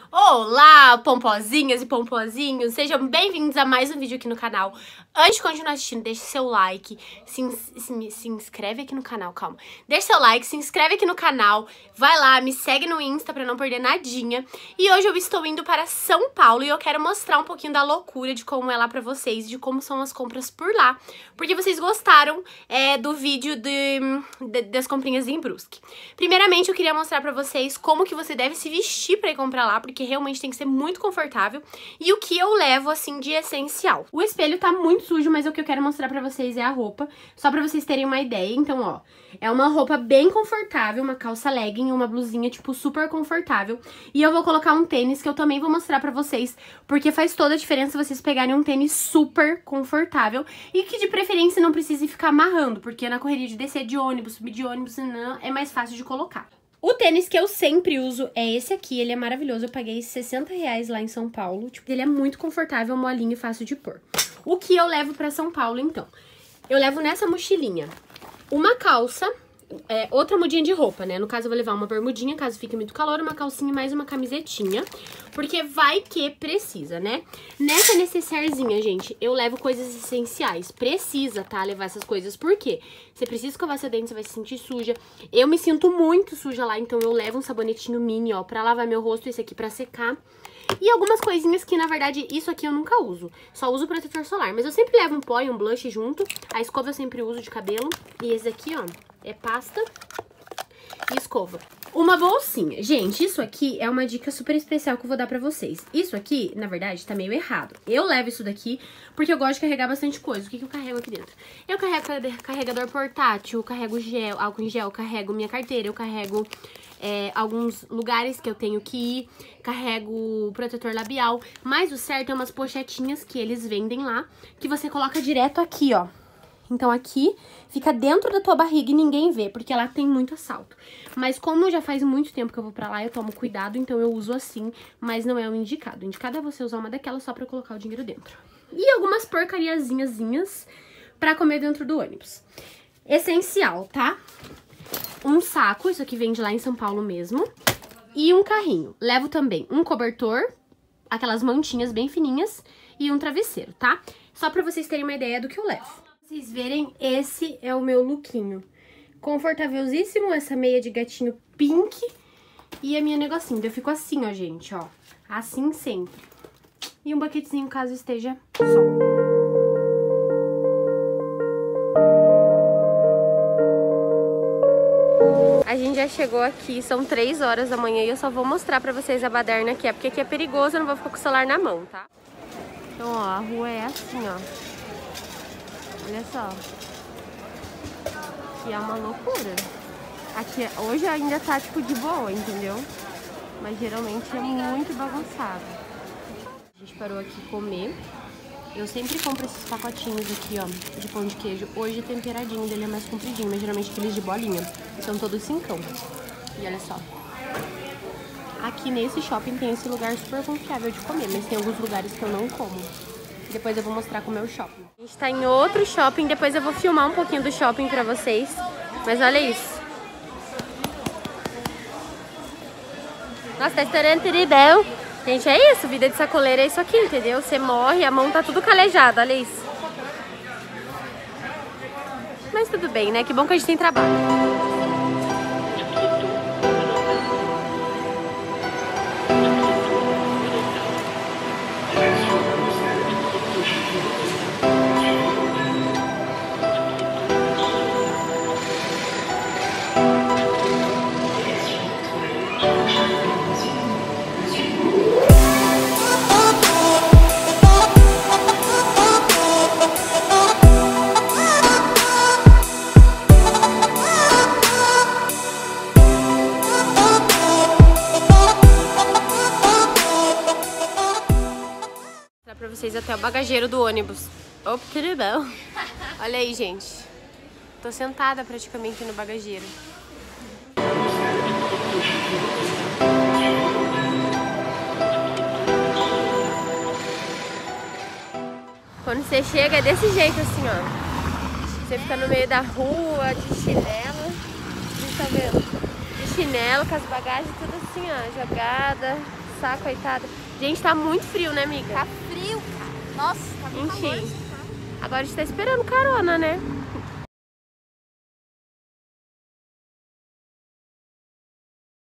Olá, pompozinhas e pompozinhos, sejam bem-vindos a mais um vídeo aqui no canal. Antes de continuar assistindo, deixe seu like, se inscreve aqui no canal, calma. Deixe seu like, se inscreve aqui no canal, vai lá, me segue no Insta pra não perder nadinha. E hoje eu estou indo para São Paulo e eu quero mostrar um pouquinho da loucura de como é lá pra vocês, de como são as compras por lá. Porque vocês gostaram do vídeo das comprinhas em Brusque. Primeiramente, eu queria mostrar pra vocês como que você deve se vestir pra ir comprar lá, porque realmente tem que ser muito confortável. E o que eu levo, assim, de essencial. O espelho tá muito sujo, mas o que eu quero mostrar pra vocês é a roupa, só pra vocês terem uma ideia. Então, ó, é uma roupa bem confortável, uma calça legging, uma blusinha, tipo, super confortável. E eu vou colocar um tênis que eu também vou mostrar pra vocês, porque faz toda a diferença vocês pegarem um tênis super confortável e que, de preferência, não precise ficar amarrando, porque na correria de descer de ônibus, subir de ônibus, não, é mais fácil de colocar. O tênis que eu sempre uso é esse aqui, ele é maravilhoso, eu paguei R$60 lá em São Paulo, tipo, ele é muito confortável, molinho e fácil de pôr. O que eu levo pra São Paulo, então? Eu levo nessa mochilinha uma calça, outra mudinha de roupa, né? No caso, eu vou levar uma bermudinha, caso fique muito calor, uma calcinha e mais uma camisetinha, porque vai que precisa, né? Nessa necessairezinha, gente, eu levo coisas essenciais. Precisa, tá? Levar essas coisas, por quê? Você precisa escovar seu dente, você vai se sentir suja. Eu me sinto muito suja lá, então eu levo um sabonetinho mini, ó, pra lavar meu rosto, esse aqui pra secar. E algumas coisinhas que, na verdade, isso aqui eu nunca uso. Só uso protetor solar. Mas eu sempre levo um pó e um blush junto. A escova eu sempre uso de cabelo. E esse aqui, ó, é pasta e escova. Uma bolsinha. Gente, isso aqui é uma dica super especial que eu vou dar pra vocês. Isso aqui, na verdade, tá meio errado. Eu levo isso daqui porque eu gosto de carregar bastante coisa. O que eu carrego aqui dentro? Eu carrego carregador portátil, carrego gel, álcool em gel, carrego minha carteira, eu carrego alguns lugares que eu tenho que ir, carrego protetor labial. Mas o certo é umas pochetinhas que eles vendem lá, que você coloca direto aqui, ó. Então aqui fica dentro da tua barriga e ninguém vê, porque lá tem muito assalto. Mas como já faz muito tempo que eu vou pra lá, eu tomo cuidado, então eu uso assim, mas não é o indicado. O indicado é você usar uma daquelas só pra colocar o dinheiro dentro. E algumas porcariazinhas pra comer dentro do ônibus. Essencial, tá? Um saco, isso aqui vende lá em São Paulo mesmo. E um carrinho. Levo também um cobertor, aquelas mantinhas bem fininhas, e um travesseiro, tá? Só pra vocês terem uma ideia do que eu levo. Vocês verem, esse é o meu lookinho. Confortávelzíssimo, essa meia de gatinho pink e a minha negocinho. Eu fico assim, ó, gente, ó. Assim sempre. E um buquetezinho caso esteja sol. A gente já chegou aqui, são 3 horas da manhã e eu só vou mostrar pra vocês a baderna que é, porque aqui é perigoso, eu não vou ficar com o celular na mão, tá? Então, ó, a rua é assim, ó. Olha só. Aqui é uma loucura. Aqui, hoje ainda tá, tipo, de boa, entendeu? Mas geralmente é muito bagunçado. A gente parou aqui comer. Eu sempre compro esses pacotinhos aqui, ó, de pão de queijo. Hoje temperadinho, dele é mais compridinho, mas geralmente aqueles de bolinha. São todos 5. E olha só. Aqui nesse shopping tem esse lugar super confiável de comer, mas tem alguns lugares que eu não como. Depois eu vou mostrar como é o shopping. A gente tá em outro shopping, depois eu vou filmar um pouquinho do shopping pra vocês. Mas olha isso. Nossa, tá estourando tribel. Gente, é isso, vida de sacoleira é isso aqui, entendeu? Você morre, a mão tá tudo calejada, olha isso. Mas tudo bem, né? Que bom que a gente tem trabalho. Pra vocês até o bagageiro do ônibus. Opa, que bom. Olha aí, gente. Tô sentada praticamente no bagageiro. Quando você chega é desse jeito assim, ó. Você fica no meio da rua, de chinelo. Vocês estão vendo? De chinelo, com as bagagens tudo assim, ó, jogada. passar, coitada. Gente, tá muito frio, né, amiga? Tá frio, cara. Nossa, tá muito calor. Enfim, agora a gente tá esperando carona, né?